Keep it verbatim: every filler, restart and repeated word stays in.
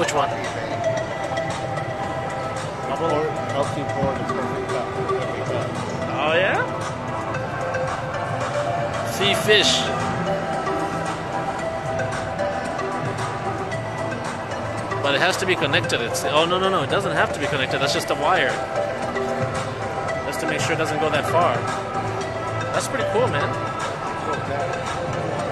Which one? Or L C four is perfect cup. Perfect cup. Oh yeah? FiFish. But it has to be connected. It's oh no no no, it doesn't have to be connected. That's just a wire. Just to make sure it doesn't go that far. That's pretty cool, man.